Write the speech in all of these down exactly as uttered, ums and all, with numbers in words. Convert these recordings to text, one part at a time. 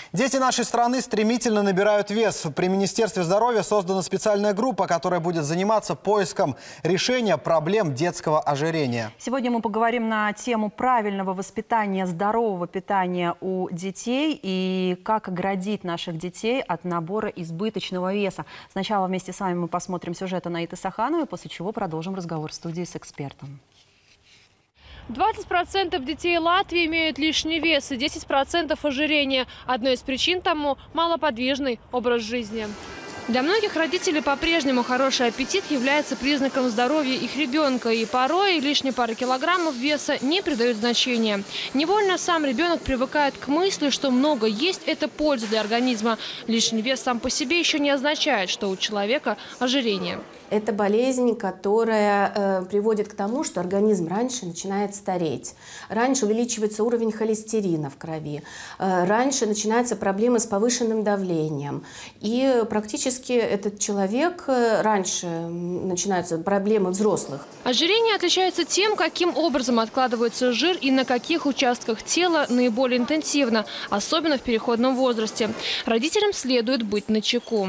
Дети нашей страны стремительно набирают вес. При Министерстве здоровья создана специальная группа, которая будет заниматься поиском решения проблем детского ожирения. Сегодня мы поговорим на тему правильного воспитания, здорового питания у детей и как оградить наших детей от набора избыточного веса. Сначала вместе с вами мы посмотрим сюжет Анаиты Сахановой, после чего продолжим разговор в студии с экспертом. двадцать процентов детей Латвии имеют лишний вес и десять процентов ожирения. Одной из причин тому – малоподвижный образ жизни. Для многих родителей по-прежнему хороший аппетит является признаком здоровья их ребенка. И порой лишние пары килограммов веса не придают значения. Невольно сам ребенок привыкает к мысли, что много есть – это польза для организма. Лишний вес сам по себе еще не означает, что у человека ожирение. Это болезнь, которая э, приводит к тому, что организм раньше начинает стареть. Раньше увеличивается уровень холестерина в крови. Э, раньше начинаются проблемы с повышенным давлением. И практически этот человек, э, раньше начинаются проблемы взрослых. Ожирение отличается тем, каким образом откладывается жир и на каких участках тела наиболее интенсивно, особенно в переходном возрасте. Родителям следует быть начеку.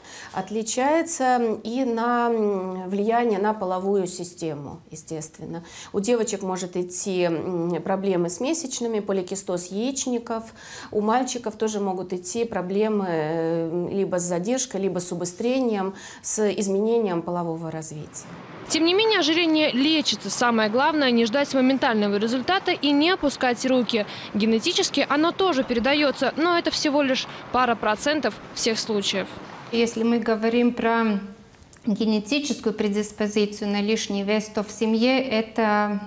Отличается и на влияние на половую систему, естественно. У девочек может идти проблемы с месячными, поликистоз яичников. У мальчиков тоже могут идти проблемы либо с задержкой, либо с убыстрением, с изменением полового развития. Тем не менее, ожирение лечится. Самое главное – не ждать моментального результата и не опускать руки. Генетически оно тоже передается, но это всего лишь пара процентов всех случаев. Если мы говорим про генетическую предиспозицию на лишний вес, то в семье это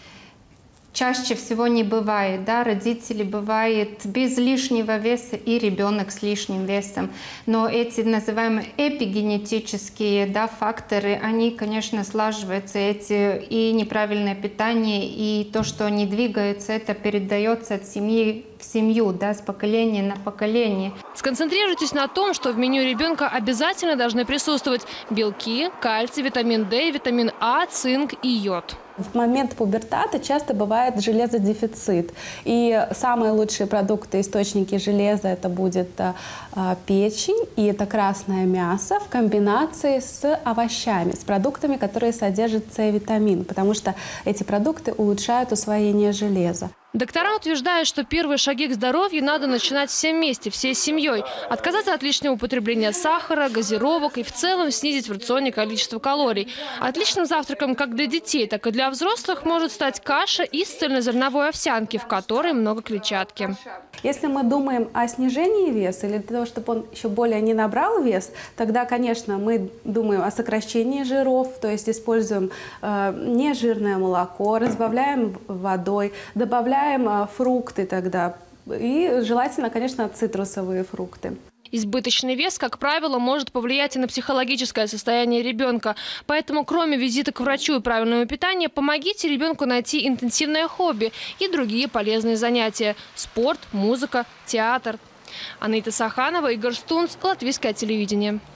чаще всего не бывает. Да? Родители бывают без лишнего веса и ребенок с лишним весом. Но эти называемые эпигенетические, да, факторы, они, конечно, слаживаются. Эти и неправильное питание, и то, что они двигаются, это передается от семьи в семью, да, с поколения на поколение. Сконцентрируйтесь на том, что в меню ребенка обязательно должны присутствовать белки, кальций, витамин Д, витамин А, цинк и йод. В момент пубертата часто бывает железодефицит. И самые лучшие продукты, источники железа, это будет а, печень и это красное мясо в комбинации с овощами, с продуктами, которые содержат С-витамин, потому что эти продукты улучшают усвоение железа. Доктора утверждают, что первые шаги к здоровью надо начинать всем вместе, всей семьей. Отказаться от лишнего употребления сахара, газировок и в целом снизить в рационе количество калорий. Отличным завтраком как для детей, так и для взрослых может стать каша из цельнозерновой овсянки, в которой много клетчатки. Если мы думаем о снижении веса или для того, чтобы он еще более не набрал вес, тогда, конечно, мы думаем о сокращении жиров, то есть используем э, нежирное молоко, разбавляем водой, добавляем фрукты тогда. И желательно, конечно, цитрусовые фрукты. Избыточный вес, как правило, может повлиять и на психологическое состояние ребенка. Поэтому, кроме визита к врачу и правильного питания, помогите ребенку найти интенсивное хобби и другие полезные занятия. Спорт, музыка, театр. Анаита Саханова, Игорь Стунц, Латвийское телевидение.